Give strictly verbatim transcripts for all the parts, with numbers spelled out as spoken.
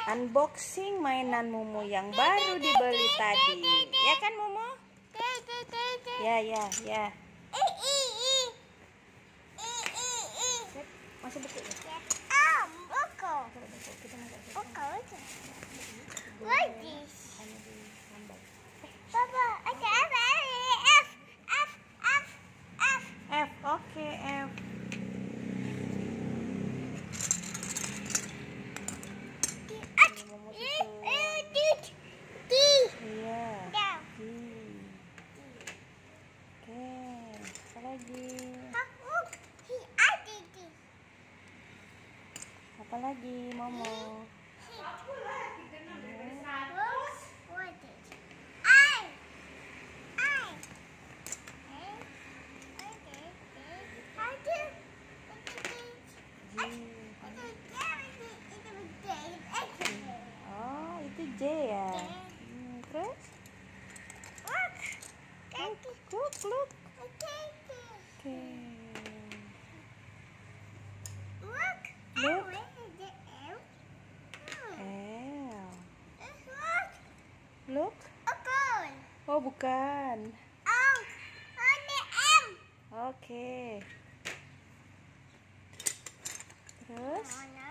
unboxing mainan Mumu yang baru dibeli tadi. Ya kan Mumu? Ya, ya, ya. Masuk buku ya? Ah, buku. Kita masuk buku. Buku aja. What is? Papa, ada apa? F, F, F, F. F, oke F. Mumu susun. D. Iya. Down. D. Oke, apa lagi? Aku, he ada D. Apa lagi, Momo? What is? I. I. Oh, itu J ya. Hmm, terus? Look, look. Oke. Look. L. Look. Oh, bukan. Oke. Terus?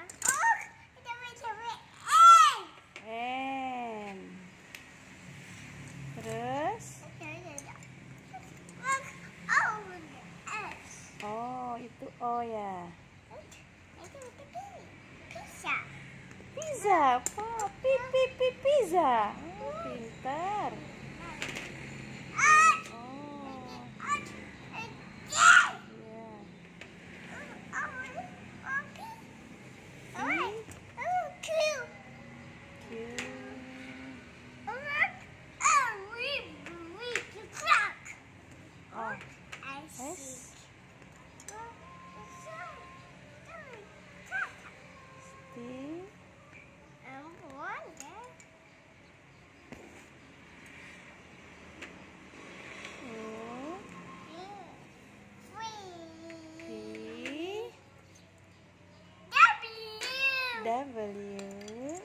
N. Terus? Oh, itu O ya. Pizza. Oh, pi pi pi pizza. Oh, pintar. Oh, iya. Q. Oh, S. T. U. P. W.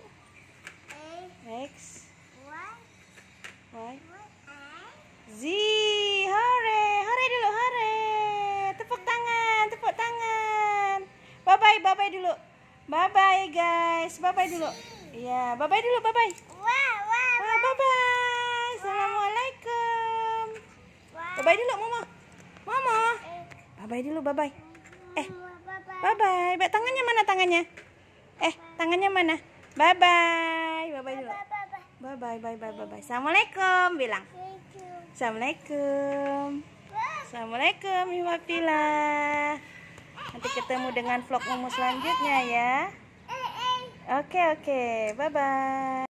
X. Y. Z. Hore, hore dulu, hore. Tepuk tangan, tepuk tangan. Bye bye, bye bye dulu. Bye bye guys, bye bye dulu. Iya, bye bye dulu, bye bye. Wah, bye bye. Assalamualaikum. Bye bye dulu, Mama. Mama. Bye bye dulu, bye bye. Eh, bye bye. Bye, tangannya mana tangannya? Eh, tangannya mana? Bye bye. Bye bye dulu. Bye bye, bye bye, bye bye. Assalamualaikum bilang. Assalamualaikum. Assalamualaikum Iwapila. Nanti ketemu dengan vlog Mumu selanjutnya ya. Oke oke, bye bye.